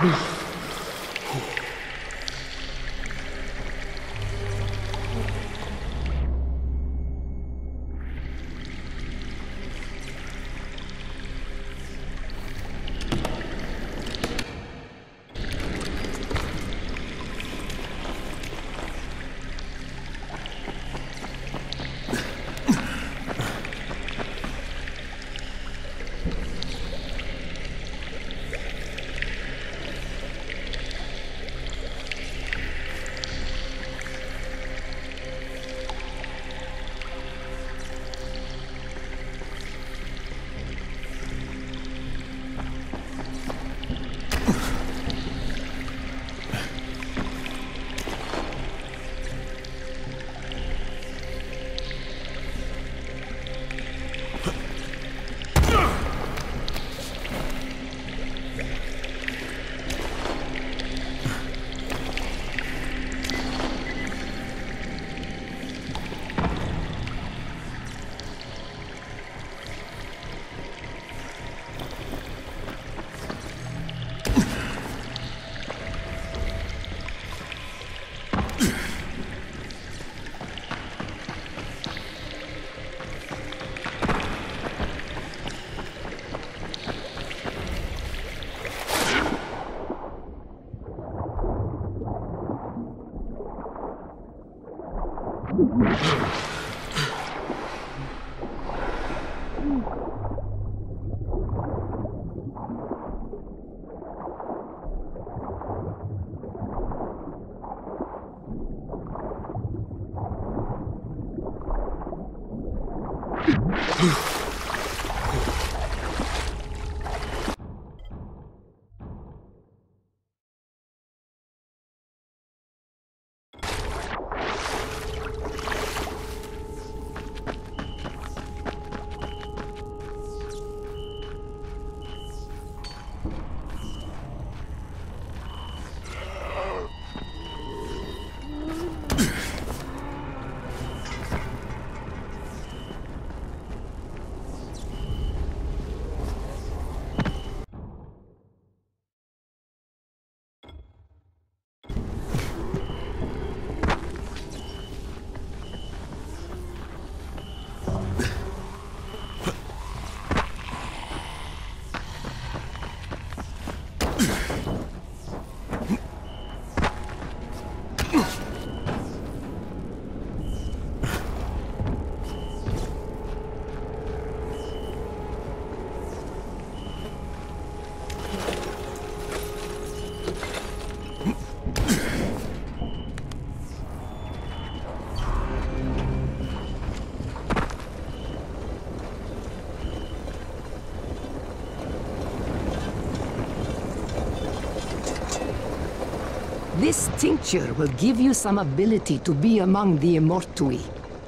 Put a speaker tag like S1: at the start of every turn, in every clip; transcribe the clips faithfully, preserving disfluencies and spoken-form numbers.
S1: This tincture will give you some ability to be among the Immortui.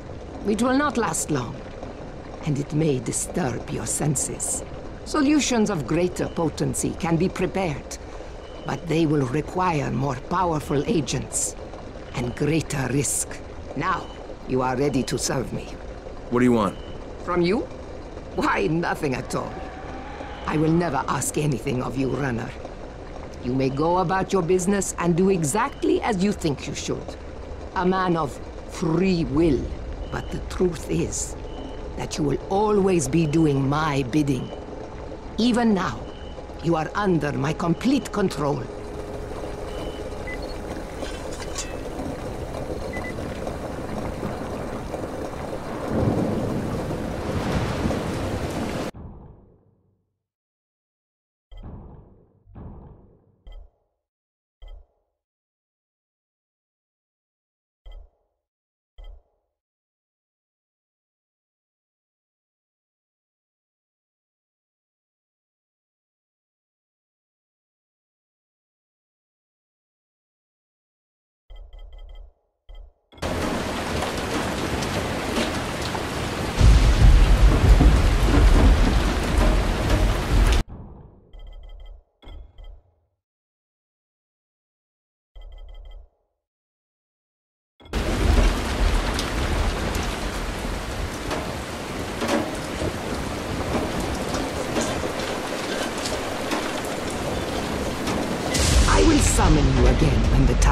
S1: It will not last long, and it may disturb your senses. Solutions of greater potency can be prepared, but they will require more powerful agents and greater risk. Now, you are ready to serve me.
S2: What do you want?
S1: From you? Why, nothing at all. I will never ask anything of you, runner. You may go about your business and do exactly as you think you should. A man of free will. But the truth is that you will always be doing my bidding. Even now, you are under my complete control.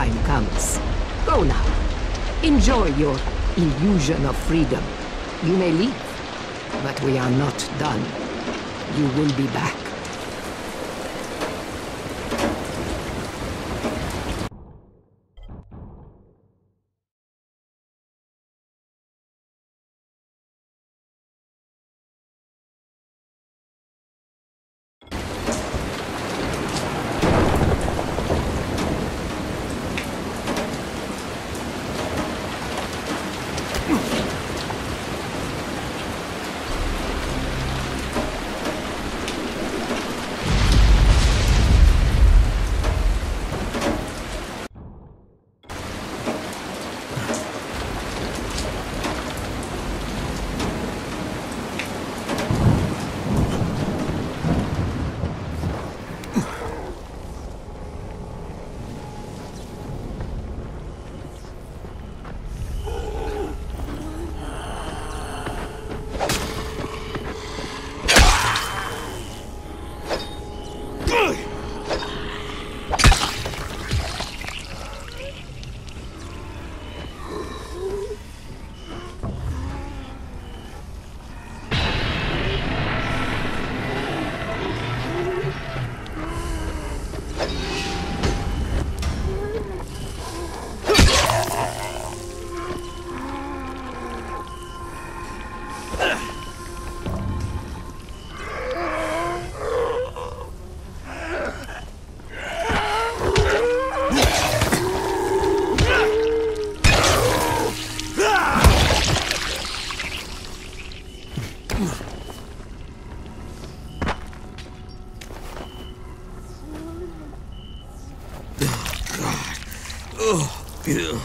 S1: time comes. Go now. Enjoy your illusion of freedom. You may leave, but we are not done. You will be back.
S2: Ew.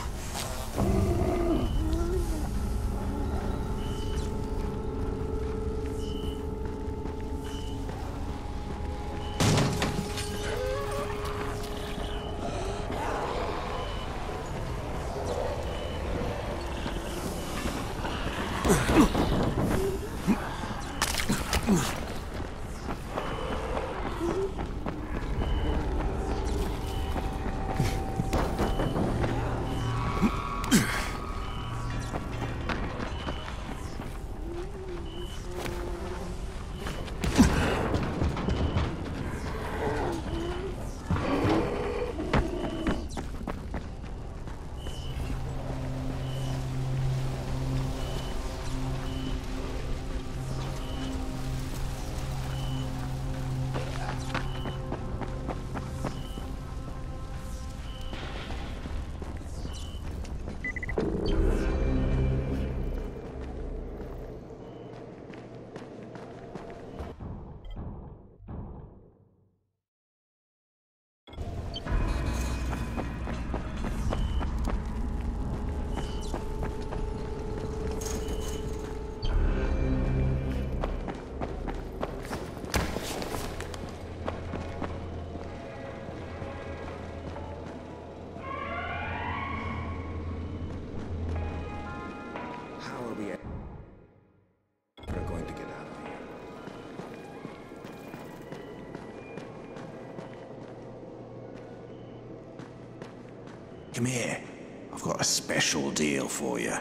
S2: Come here. I've got a special deal for you.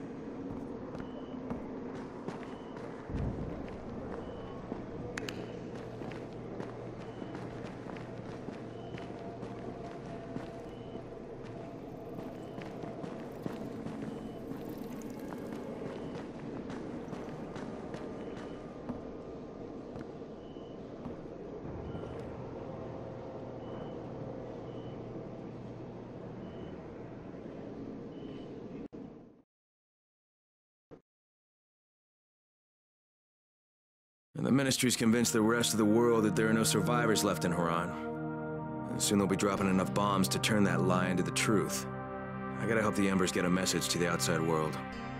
S3: And the Ministry's convinced the rest of the world that there are no survivors left in Haran. And soon they'll be dropping enough bombs to turn that lie into the truth. I gotta help the Embers get a message to the outside world.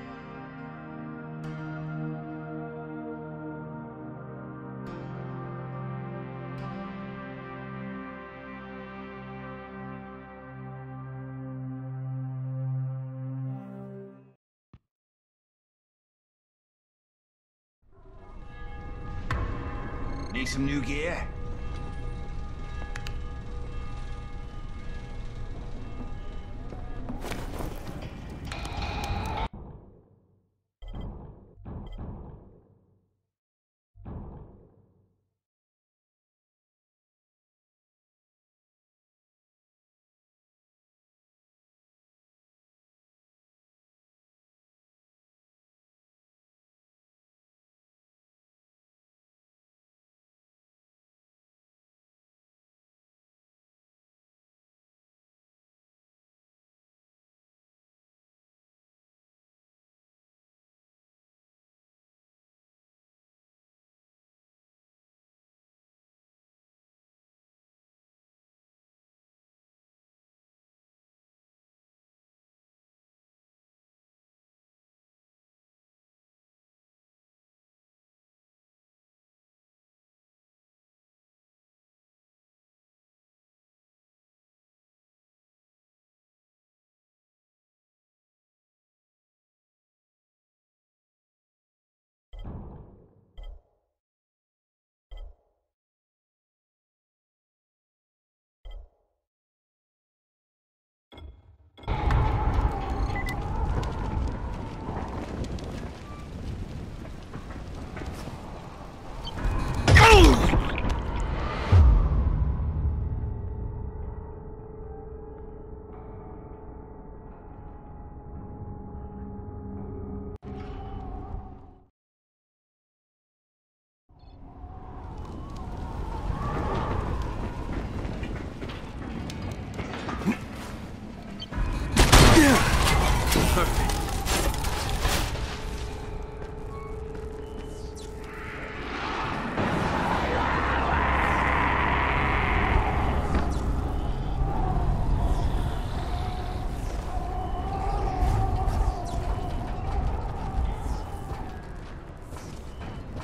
S2: Need some new gear?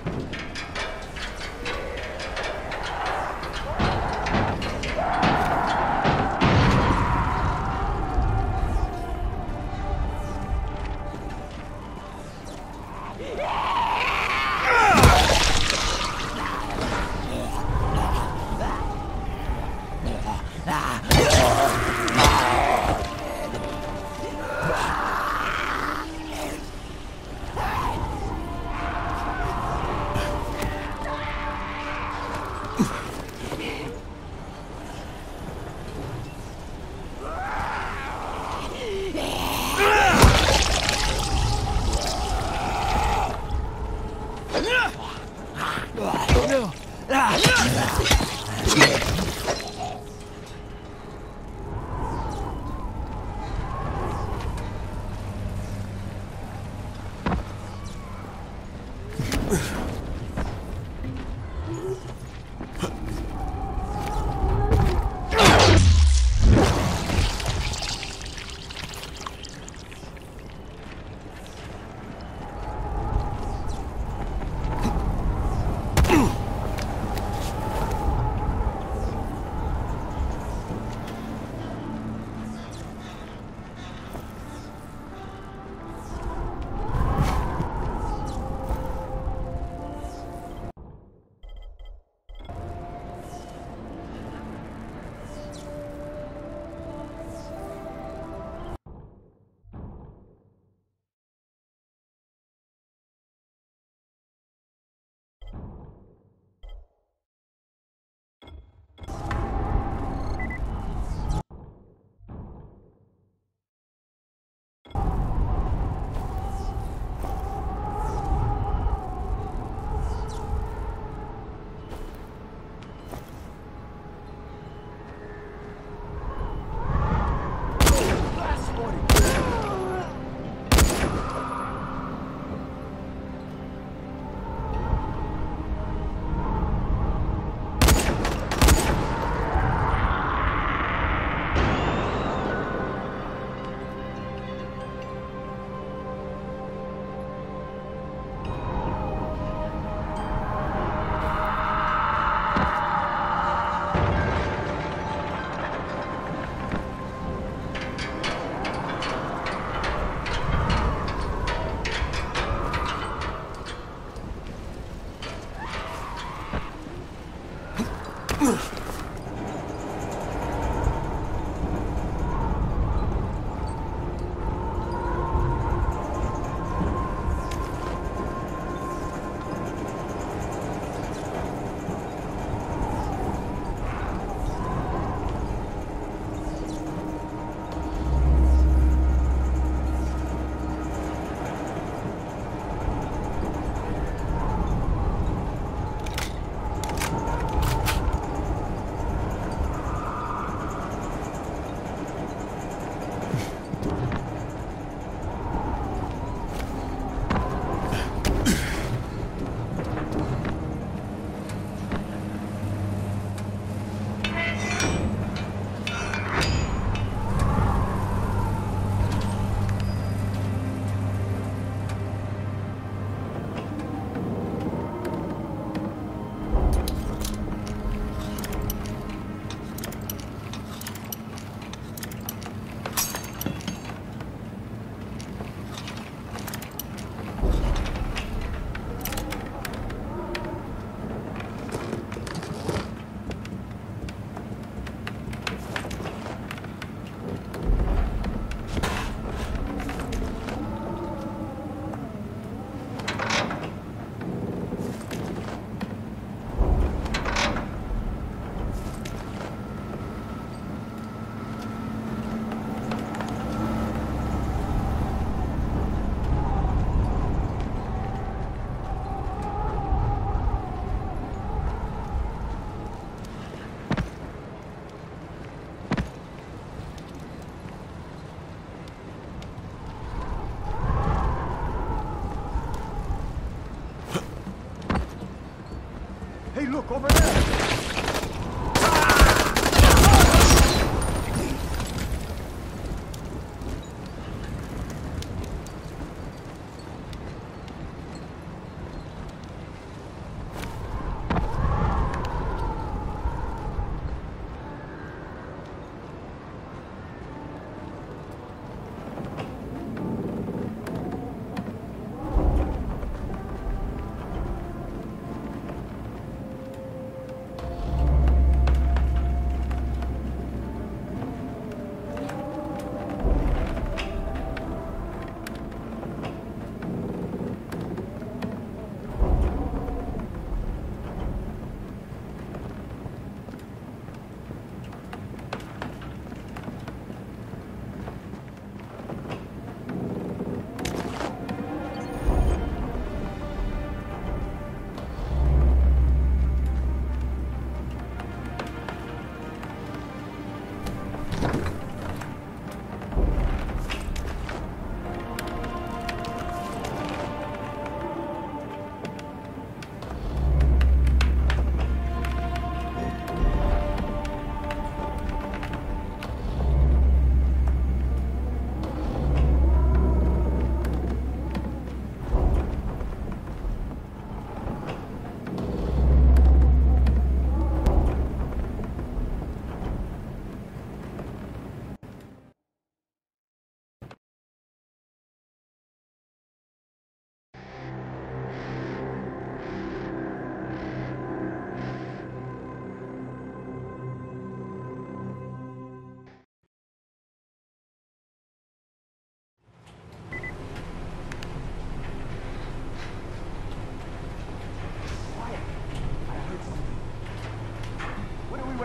S4: Look over there!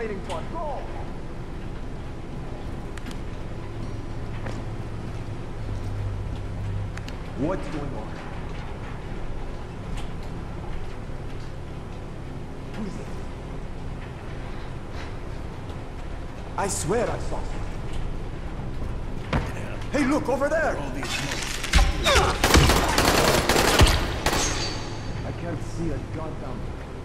S4: waiting for? Go! What's going on? Who is it? I swear I saw something. Hey, look, over there! I can't see a goddamn...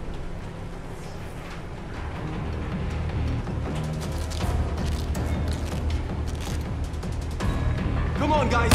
S4: Come on, guys!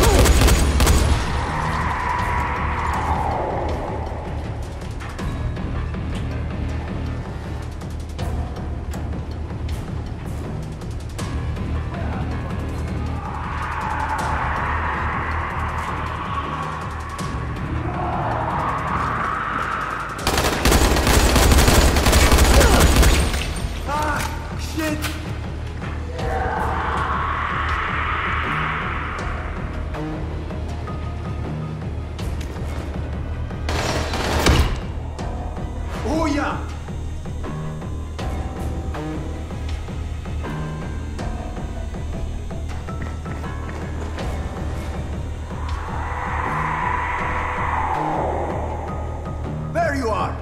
S4: There you are!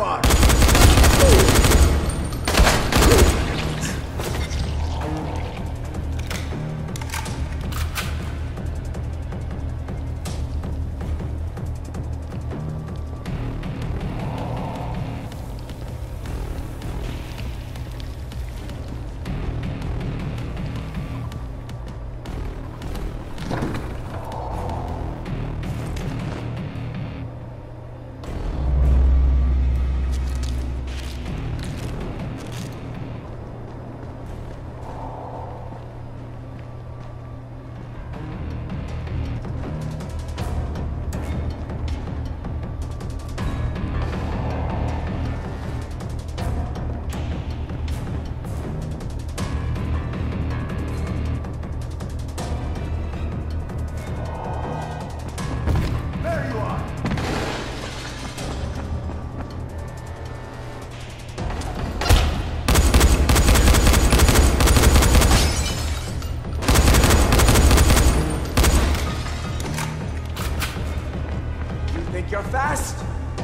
S4: are! Think you're fast?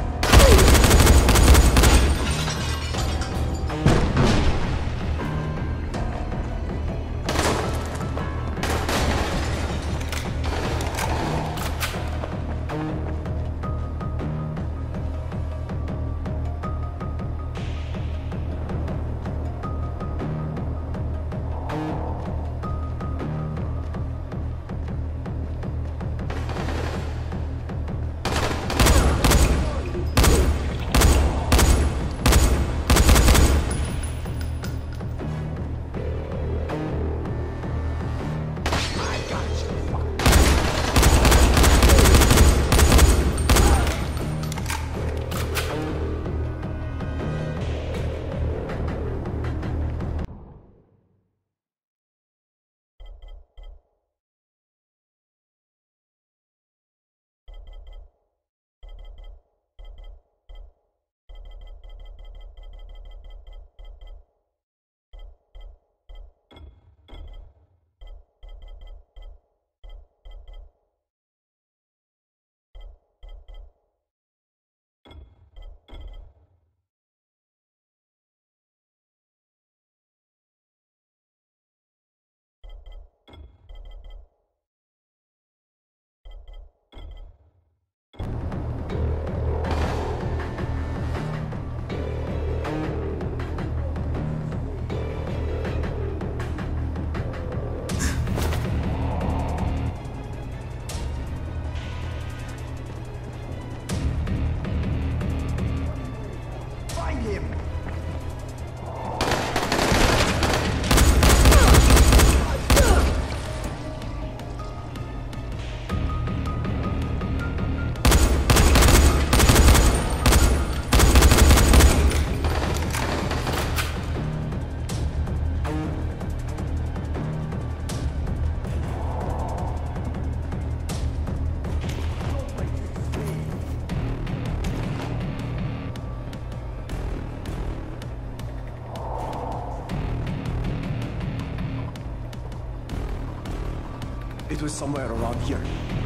S4: It was somewhere around here.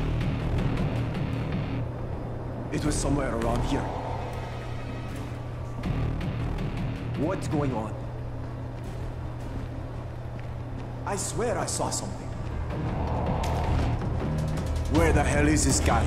S4: It was somewhere around here. What's going on? I swear I saw something. Where the hell is this guy?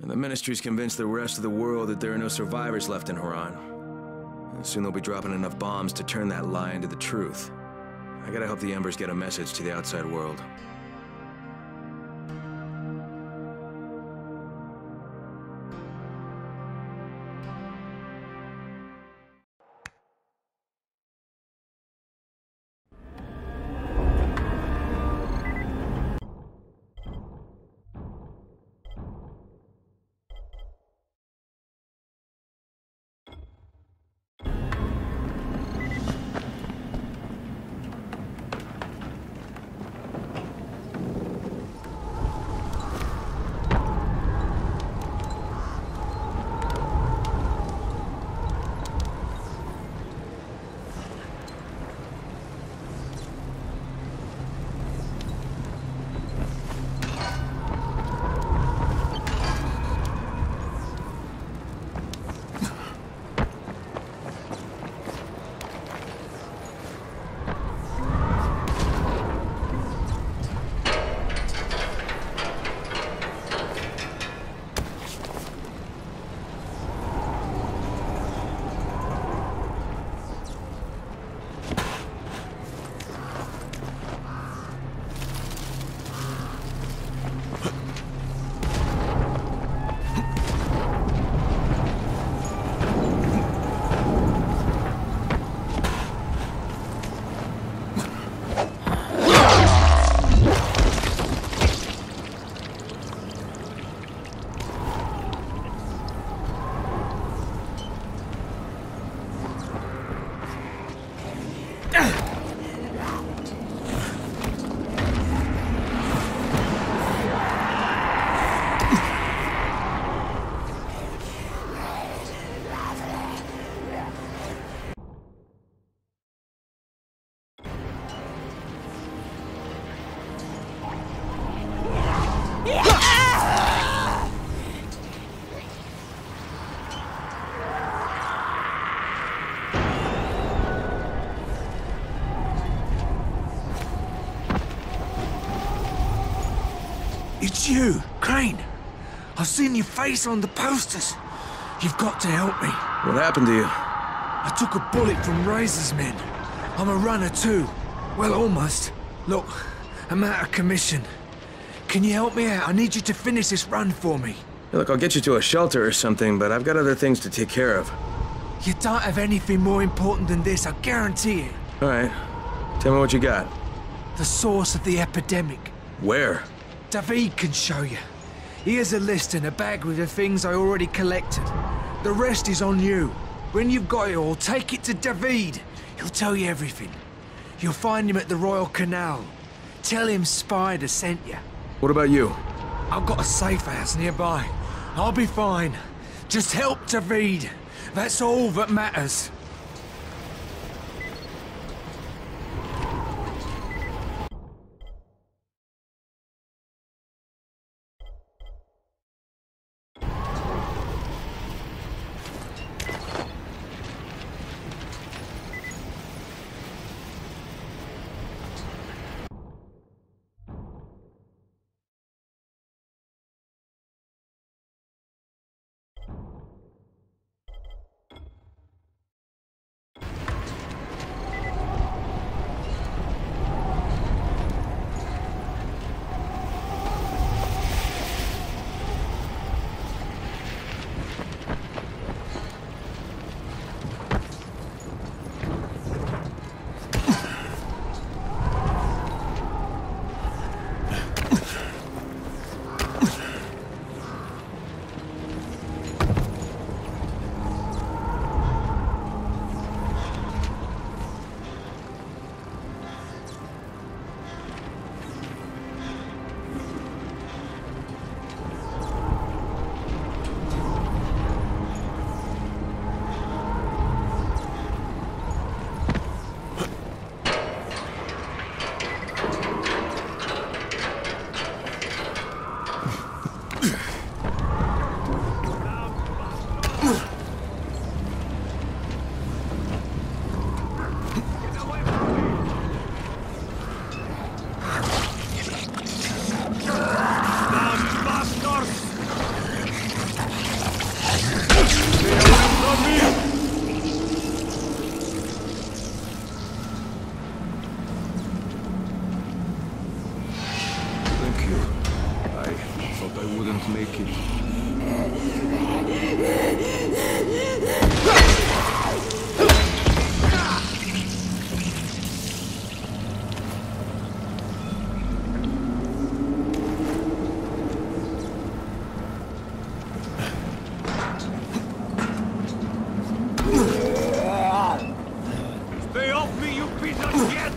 S3: The Ministry's convinced the rest of the world that there are no survivors left in Haran. And soon they'll be dropping enough bombs to turn that lie into the truth. I gotta help the Embers get a message to the outside world.
S5: It's you, Crane. I've seen your face on the posters. You've got to help me.
S3: What happened to you?
S5: I took a bullet from Rais's men. I'm a runner too. Well, almost. Look, I'm out of commission. Can you help me out? I need you to finish this run for me.
S3: Hey, look, I'll get you to a shelter or something, but I've got other things to take care of.
S5: You don't have anything more important than this, I guarantee it.
S3: All right. Tell me what you got.
S5: The source of the epidemic.
S3: Where?
S5: David can show you. Here's a list and a bag with the things I already collected. The rest is on you. When you've got it all, take it to David. He'll tell you everything. You'll find him at the Royal Canal. Tell him Spider sent you.
S3: What about you?
S5: I've got a safe house nearby. I'll be fine. Just help David. That's all that matters.
S3: make it.
S5: Stay off me, you piece of shit!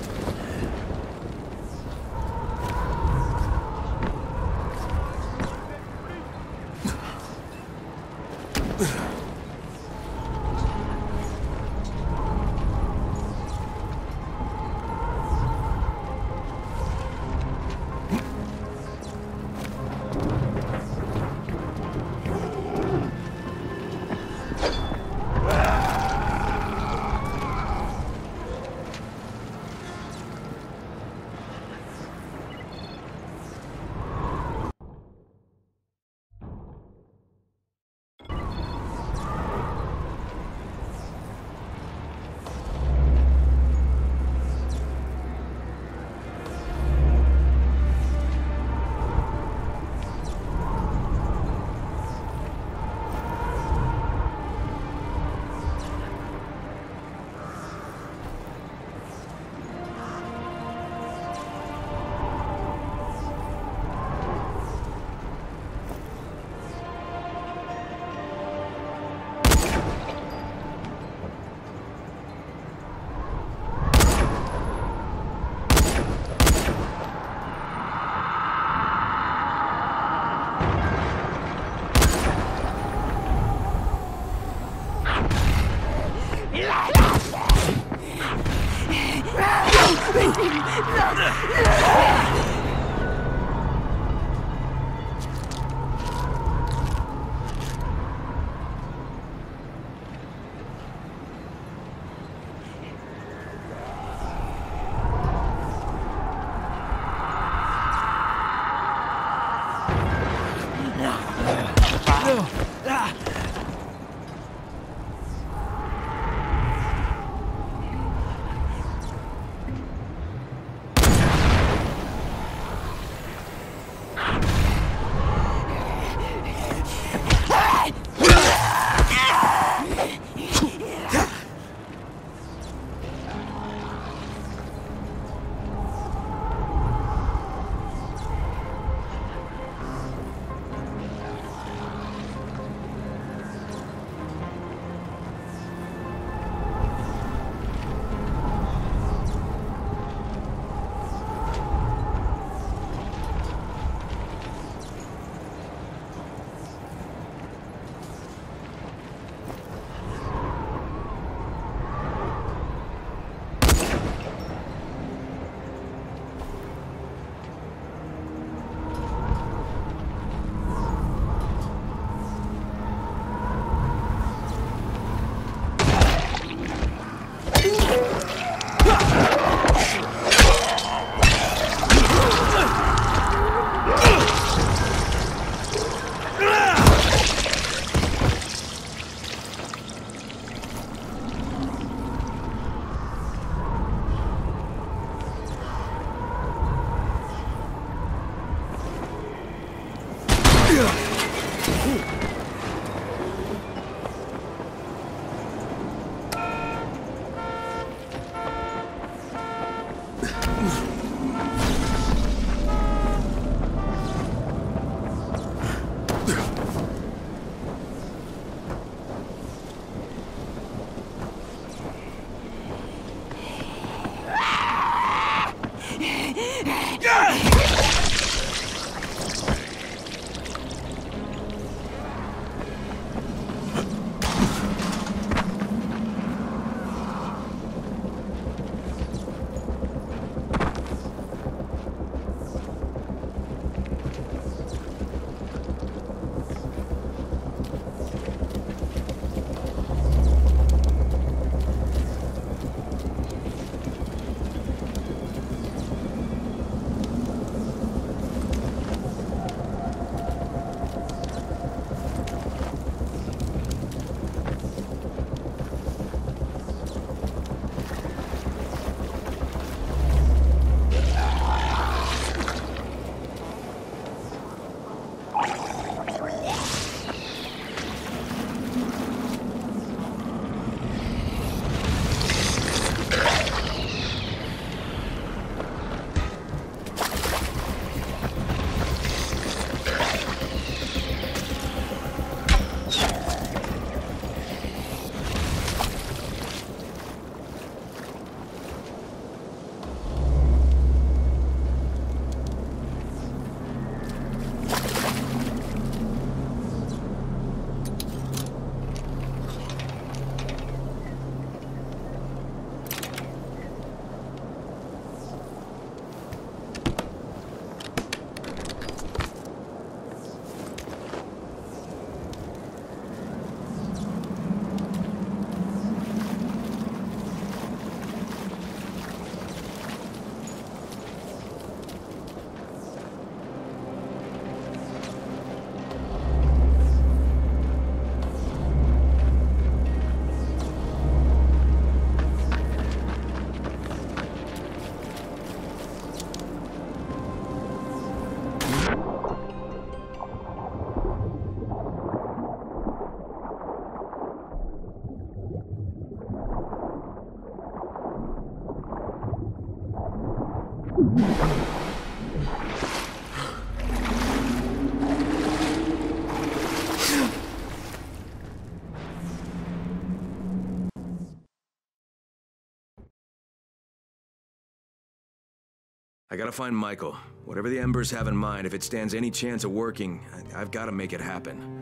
S3: I gotta find Michael. Whatever the Embers have in mind, if it stands any chance of working, I I've gotta make it happen.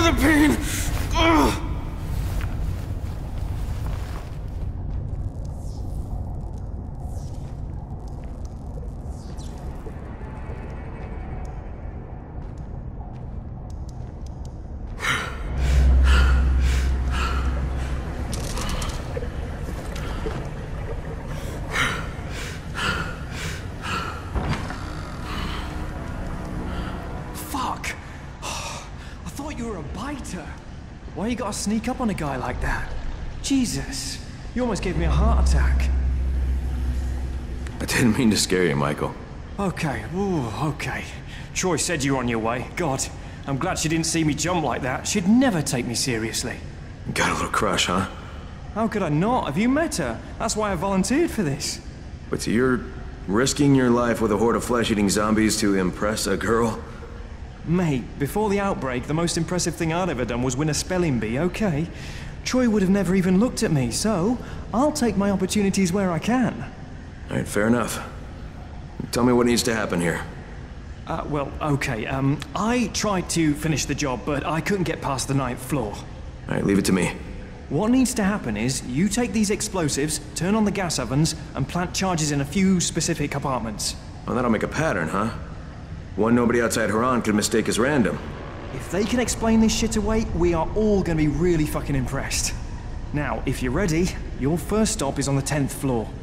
S3: the pain! Ugh.
S6: Why you gotta sneak up on a guy like that? Jesus, you almost gave me a heart attack.
S3: I didn't mean to scare you, Michael.
S6: Okay, ooh, okay. Troy said you were on your way. God, I'm glad she didn't see me jump like that. She'd never take me seriously.
S3: Got a little crush, huh?
S6: How could I not? Have you met her? That's why I volunteered for this.
S3: But you're risking your life with a horde of flesh-eating zombies to impress a girl?
S6: Mate, before the outbreak, the most impressive thing I'd ever done was win a spelling bee, okay? Troy would have never even looked at me, so I'll take my opportunities where I can.
S3: All right, fair enough. Tell me what needs to happen here.
S6: Uh, well, okay, um, I tried to finish the job, but I couldn't get past the ninth floor.
S3: All right, leave it to me.
S6: What needs to happen is, you take these explosives, turn on the gas ovens, and plant charges in a few specific compartments.
S3: Well, that'll make a pattern, huh? One nobody outside Haran could mistake as random.
S6: If they can explain this shit away, we are all gonna be really fucking impressed. Now, if you're ready, your first stop is on the tenth floor.